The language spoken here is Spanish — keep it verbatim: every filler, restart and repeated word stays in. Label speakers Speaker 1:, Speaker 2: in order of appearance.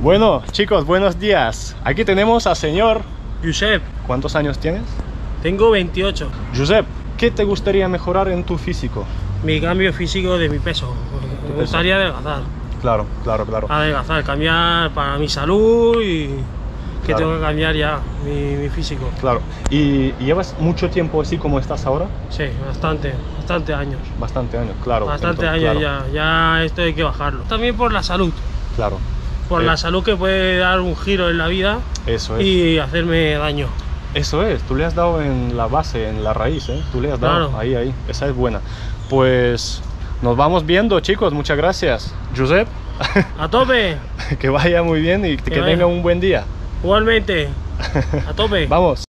Speaker 1: Bueno, chicos, buenos días. Aquí tenemos al señor
Speaker 2: Josep,
Speaker 1: ¿cuántos años tienes?
Speaker 2: tengo veintiocho.
Speaker 1: Josep, ¿qué te gustaría mejorar en tu físico?
Speaker 2: Mi cambio físico de mi peso. Me
Speaker 1: peso?
Speaker 2: gustaría adelgazar.
Speaker 1: Claro, claro, claro.
Speaker 2: Adelgazar, cambiar para mi salud y que
Speaker 1: Claro.
Speaker 2: tengo que cambiar ya mi, mi físico.
Speaker 1: Claro. ¿Y y llevas mucho tiempo así como estás ahora?
Speaker 2: Sí, bastante, bastante años.
Speaker 1: Bastante años, claro.
Speaker 2: Bastante
Speaker 1: Entonces,
Speaker 2: años
Speaker 1: claro,
Speaker 2: ya, ya esto hay que bajarlo. También por la salud,
Speaker 1: Claro,
Speaker 2: por
Speaker 1: Eh.
Speaker 2: la salud que puede dar un giro en la vida
Speaker 1: eso es.
Speaker 2: y hacerme daño.
Speaker 1: Eso es, tú le has dado en la base, en la raíz, ¿eh? Tú le has dado
Speaker 2: Claro.
Speaker 1: ahí, ahí. Esa es buena. Pues nos vamos viendo, chicos. Muchas gracias. Josep,
Speaker 2: ¡A tope!
Speaker 1: que vaya muy bien y que,
Speaker 2: vaya.
Speaker 1: tenga un buen día.
Speaker 2: Igualmente, a tope.
Speaker 1: Vamos.